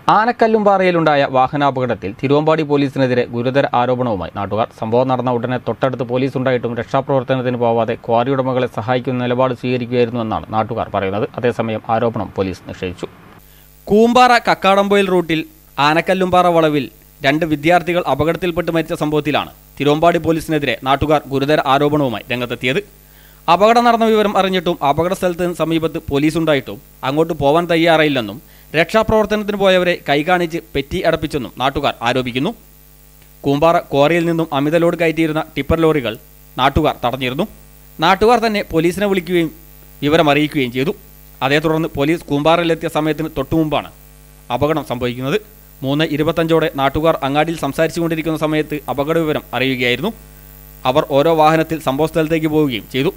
ആനക്കല്ലുംപാറയിലുണ്ടായ വാഹനാപകടത്തിൽ തിരുവമ്പാടി പോലീസിനെതിരെ ഗുരുതര ആരോപണവുമായി നാട്ടുകാർ. സംഭവം നടന്ന ഉടനെ തൊട്ടടുത്ത് പോലീസ് ഉണ്ടായിട്ടും രക്ഷാപ്രവർത്തനത്തിന് പോവാതെ ക്വാറി ഉടമകളെ സഹായിക്കുന്ന നിലപാട് സ്വീകരിക്കുകയായിരുന്നുവെന്നാണ് നാട്ടുകാർ പറയുന്നത്. അതേസമയം ആരോപണം പോലീസ് നിഷേധിച്ചു. കൂമ്പാറ കക്കാടംപൊയിൽ റൂട്ടിൽ ആനക്കല്ലുംപാറ വളവിൽ 2 വിദ്യാർത്ഥികൾ അപകടത്തിൽപ്പെട്ട് മരിച്ച സംഭവത്തിലാണ് തിരുവമ്പാടി പോലീസിനെതിരെ നാട്ടുകാർ ഗുരുതര ആരോപണവുമായി രംഗത്തെത്തിയത്. അപകടം നടന്ന വിവരം അറിഞ്ഞിട്ടും അപകട സ്ഥലത്തിന് സമീപത്ത് പോലീസുണ്ടായിട്ടും അങ്ങോട്ട് പോവാൻ തയ്യാറായില്ലെന്നും രക്ഷാപ്രവർത്തനത്തിന് പോയവരെ കൈകാണിച്ച് പെറ്റി അടപ്പിച്ചെന്നും നാട്ടുകാർ ആരോപിക്കുന്നു. കൂമ്പാറ ക്വാറിയിൽ നിന്നും അമിത ലോഡ് കയറ്റിയിരുന്ന ടിപ്പർ ലോറികൾ നാട്ടുകാർ തടഞ്ഞിരുന്നു. നാട്ടുകാർ തന്നെ പോലീസിനെ വിളിക്കുകയും വിവരമറിയിക്കുകയും ചെയ്തു. അതേ തുടർന്ന് പോലീസ് കൂമ്പാറയിലെത്തിയ സമയത്തിന് തൊട്ടുമുമ്പാണ് അപകടം സംഭവിക്കുന്നത്. 3:25 നാട്ടുകാർ അങ്ങാടിയിൽ സംസാരിച്ചുകൊണ്ടിരിക്കുന്ന സമയത്ത് അപകട വിവരം അറിയുകയായിരുന്നു. അവർ ഓരോ വാഹനത്തിൽ സംഭവസ്ഥലത്തേക്ക് പോവുകയും ചെയ്തു.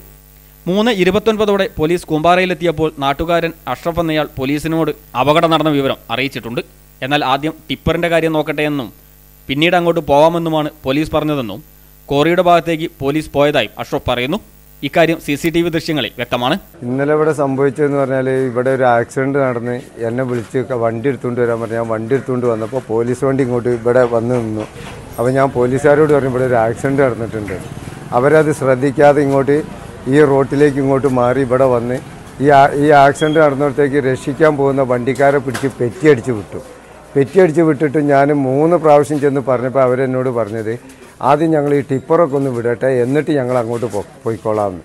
3:29 പോലീസ് കൂമ്പാറയിലെത്തിയപ്പോൾ നാട്ടുകാരൻ അഷ്റഫ് എന്നയാൾ പോലീസിനോട് അപകടം നടന്ന വിവരം അറിയിച്ചിട്ടുണ്ട്. എന്നാൽ ആദ്യം ടിപ്പറിൻ്റെ കാര്യം നോക്കട്ടെ എന്നും പിന്നീട് അങ്ങോട്ട് പോവാമെന്നുമാണ് പോലീസ് പറഞ്ഞതെന്നും കോറിയുടെ ഭാഗത്തേക്ക് പോലീസ് പോയതായും അഷ്റഫ് പറയുന്നു. ഇക്കാര്യം CCTV ദൃശ്യങ്ങളിൽ വ്യക്തമാണ്. ഇന്നലെ ഇവിടെ സംഭവിച്ചതെന്ന് പറഞ്ഞാൽ ഇവിടെ ഒരു ആക്സിഡൻറ്റ് നടന്ന് എന്നെ വിളിച്ച് വണ്ടി എടുത്തുകൊണ്ട് വരാൻ പറഞ്ഞു. ഞാൻ വണ്ടി എടുത്തുകൊണ്ട് വന്നപ്പോൾ പോലീസ് വണ്ടി ഇങ്ങോട്ട് ഇവിടെ വന്ന് നിന്നു. അപ്പോൾ ഞാൻ പോലീസുകാരോട് പറഞ്ഞു ഇവിടെ ഒരു ആക്സിഡൻറ്റ് നടന്നിട്ടുണ്ട്. അവരത് ശ്രദ്ധിക്കാതെ ഇങ്ങോട്ട് ഈ റോട്ടിലേക്ക് ഇങ്ങോട്ട് മാറി ഇവിടെ വന്ന് ഈ ആക്സിഡൻറ്റ് നടന്നിടത്തേക്ക് രക്ഷിക്കാൻ പോകുന്ന വണ്ടിക്കാരെ പിടിച്ച് പെറ്റിയടിച്ച് വിട്ടിട്ട് ഞാൻ 3 പ്രാവശ്യം ചെന്ന് പറഞ്ഞപ്പോൾ അവരെന്നോട് പറഞ്ഞത് ആദ്യം ഞങ്ങൾ ഈ ടിപ്പറൊക്കെ ഒന്ന് വിടട്ടെ, എന്നിട്ട് ഞങ്ങൾ അങ്ങോട്ട് പോയിക്കോളാമെന്ന്.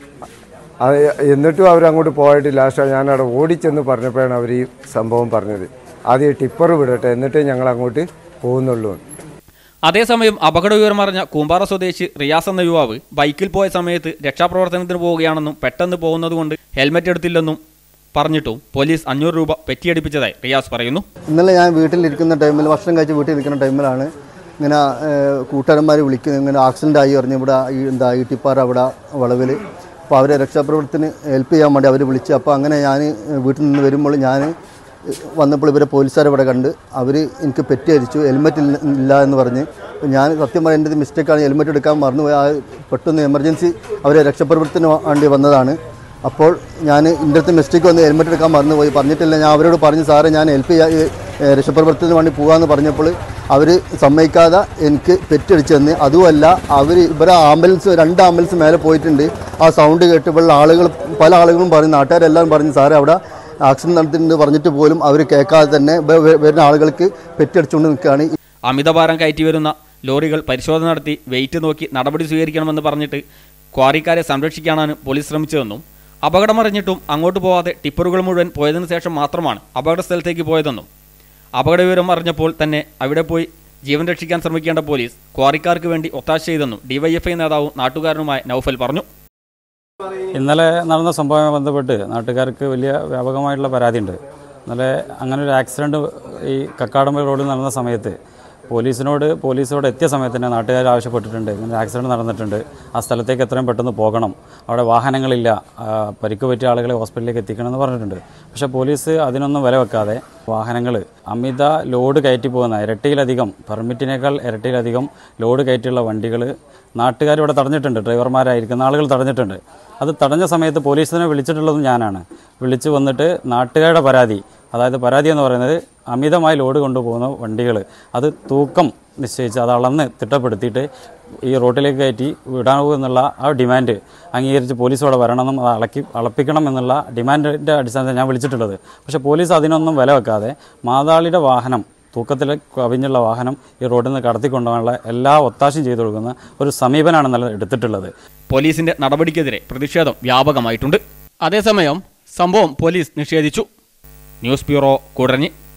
എന്നിട്ടും അവരങ്ങോട്ട് പോയിട്ട് ലാസ്റ്റ് ഞാനവിടെ ഓടിച്ചെന്ന് പറഞ്ഞപ്പോഴാണ് അവർ ഈ സംഭവം പറഞ്ഞത്. ആദ്യം ഈ ടിപ്പർ വിടട്ടെ, എന്നിട്ടേ ഞങ്ങൾ അങ്ങോട്ട് പോകുന്നുള്ളൂ. അതേസമയം അപകട വിവരം അറിഞ്ഞ കൂമ്പാറ സ്വദേശി റിയാസ് എന്ന യുവാവ് ബൈക്കിൽ പോയ സമയത്ത് രക്ഷാപ്രവർത്തനത്തിന് പോവുകയാണെന്നും പെട്ടെന്ന് പോകുന്നതുകൊണ്ട് ഹെൽമെറ്റ് എടുത്തില്ലെന്നും പറഞ്ഞിട്ടും പോലീസ് 500 രൂപ പെറ്റിയടിപ്പിച്ചതായി റിയാസ് പറയുന്നു. ഇന്നലെ ഞാൻ വീട്ടിലിരിക്കുന്ന ടൈമിൽ, ഭക്ഷണം കഴിച്ച് വീട്ടിലിരിക്കുന്ന ടൈമിലാണ് ഇങ്ങനെ കൂട്ടുകാരന്മാർ വിളിക്കുന്നത്, ഇങ്ങനെ ആക്സിഡൻ്റ് ആയി പറഞ്ഞ് ഇവിടെ ഈ ടിപ്പാറ അവിടെ വളവിൽ. അപ്പോൾ അവരെ രക്ഷാപ്രവർത്തനത്തിന് ഹെൽപ്പ് ചെയ്യാൻ വേണ്ടി അവർ വിളിച്ചു. അപ്പോൾ അങ്ങനെ ഞാൻ വീട്ടിൽ നിന്ന് വരുമ്പോൾ ഞാൻ വന്നപ്പോൾ ഇവരെ പോലീസുകാരെ ഇവിടെ കണ്ട് അവർ എനിക്ക് പെറ്റി അടിച്ചു, ഹെൽമെറ്റ് ഇല്ല എന്ന് പറഞ്ഞ്. ഞാൻ സത്യം പറയാൻ എൻ്റെ മിസ്റ്റേക്കാണ്, ഹെൽമെറ്റ് എടുക്കാൻ മറന്നുപോയി. പെട്ടെന്ന് എമർജൻസി അവരെ രക്ഷാപ്രവർത്തനത്തിന് വേണ്ടി വന്നതാണ്. അപ്പോൾ ഞാൻ എൻ്റെ അടുത്ത് മിസ്റ്റേക്ക് വന്ന് ഹെൽമെറ്റ് എടുക്കാൻ മറന്നുപോയി, പറഞ്ഞിട്ടില്ല. ഞാൻ അവരോട് പറഞ്ഞു സാറേ ഞാൻ ഹെൽപ്പ് രക്ഷാപ്രവർത്തനത്തിന് വേണ്ടി പോകാമെന്ന് പറഞ്ഞപ്പോൾ അവർ സമ്മതിക്കാതെ എനിക്ക് പെറ്റടിച്ചു തന്ന്. അതുമല്ല ഇവരെ ആംബുലൻസ് 2 ആംബുലൻസ് മേലെ പോയിട്ടുണ്ട്. ആ സൗണ്ട് കേട്ടപ്പോൾ പല ആളുകളും പറഞ്ഞു, നാട്ടുകാരെല്ലാം പറഞ്ഞു സാറേ അവിടെ ആക്സിഡൻറ്റ് നടത്തിയിട്ടുണ്ട് പറഞ്ഞിട്ട് പോലും അവർ കേൾക്കാതെ തന്നെ വരുന്ന ആളുകൾക്ക് പെറ്റടിച്ചുകൊണ്ട് നിൽക്കുകയാണ്. അമിതഭാരം കയറ്റി വരുന്ന ലോറികൾ പരിശോധന നടത്തി വെയിറ്റ് നോക്കി നടപടി സ്വീകരിക്കണമെന്ന് പറഞ്ഞിട്ട് ക്വാറിക്കാരെ സംരക്ഷിക്കാനാണ് പോലീസ് ശ്രമിച്ചതെന്നും അപകടമറിഞ്ഞിട്ടും അങ്ങോട്ട് പോവാതെ ടിപ്പറുകൾ മുഴുവൻ പോയതിനു ശേഷം മാത്രമാണ് അപകട സ്ഥലത്തേക്ക് പോയതെന്നും അപകട വിവരം അറിഞ്ഞപ്പോൾ തന്നെ അവിടെ പോയി ജീവൻ രക്ഷിക്കാൻ ശ്രമിക്കേണ്ട പോലീസ് ക്വാറിക്കാർക്ക് വേണ്ടി ഒത്താശ ചെയ്തെന്നും DYFI നേതാവും നാട്ടുകാരനുമായ നൗഫൽ പറഞ്ഞു. ഇന്നലെ നടന്ന സംഭവവുമായി ബന്ധപ്പെട്ട് നാട്ടുകാർക്ക് വലിയ വ്യാപകമായിട്ടുള്ള പരാതിയുണ്ട്. ഇന്നലെ അങ്ങനെ ഒരു ആക്സിഡൻറ്റ് ഈ കക്കാടംപൊയിൽ റോഡിൽ നടന്ന സമയത്ത് പോലീസോട് എത്തിയ സമയത്ത് തന്നെ നാട്ടുകാർ ആവശ്യപ്പെട്ടിട്ടുണ്ട്, ഇങ്ങനെ ആക്സിഡൻറ്റ് നടന്നിട്ടുണ്ട്, ആ സ്ഥലത്തേക്ക് എത്രയും പെട്ടെന്ന് പോകണം, അവിടെ വാഹനങ്ങളില്ല, പരിക്ക് പറ്റിയ ആളുകളെ ഹോസ്പിറ്റലിലേക്ക് എത്തിക്കണമെന്ന് പറഞ്ഞിട്ടുണ്ട്. പക്ഷേ പോലീസ് അതിനൊന്നും വില വെക്കാതെ വാഹനങ്ങൾ അമിത ലോഡ് കയറ്റി പോകുന്ന പെർമിറ്റിനേക്കാൾ ഇരട്ടിയിലധികം ലോഡ് കയറ്റിയുള്ള വണ്ടികൾ നാട്ടുകാർ ഇവിടെ തടഞ്ഞിട്ടുണ്ട്. ഡ്രൈവർമാരായിരിക്കുന്ന ആളുകൾ തടഞ്ഞിട്ടുണ്ട്. അത് തടഞ്ഞ സമയത്ത് പോലീസിനെ വിളിച്ചിട്ടുള്ളതും ഞാനാണ്. വിളിച്ചു വന്നിട്ട് നാട്ടുകാരുടെ പരാതി എന്ന് പറയുന്നത് അമിതമായി ലോഡ് കൊണ്ടുപോകുന്ന വണ്ടികൾ അത് തൂക്കം നിശ്ചയിച്ച് അത് അളന്ന് തിട്ടപ്പെടുത്തിയിട്ട് ഈ റോട്ടിലേക്ക് കയറ്റി വിടാവൂ എന്നുള്ള ആ ഡിമാൻഡ് അംഗീകരിച്ച് പോലീസോടെ വരണമെന്നും അത് അളപ്പിക്കണം എന്നുള്ള ഡിമാൻഡിൻ്റെ അടിസ്ഥാനത്തിൽ ഞാൻ വിളിച്ചിട്ടുള്ളത്. പക്ഷേ പോലീസ് അതിനൊന്നും വില വെക്കാതെ മാതാളിയുടെ വാഹനം, തൂക്കത്തിൽ കവിഞ്ഞുള്ള വാഹനം ഈ റോഡിൽ നിന്ന് കടത്തിക്കൊണ്ടുപോകാനുള്ള എല്ലാ ഒത്താശയും ചെയ്തു കൊടുക്കുന്ന ഒരു സമീപനമാണ് ഇന്നലെ എടുത്തിട്ടുള്ളത്. പോലീസിന്റെ നടപടിക്കെതിരെ പ്രതിഷേധം വ്യാപകമായിട്ടുണ്ട്. അതേസമയം സംഭവം പോലീസ് നിഷേധിച്ചു. News bureau, Koodaranji.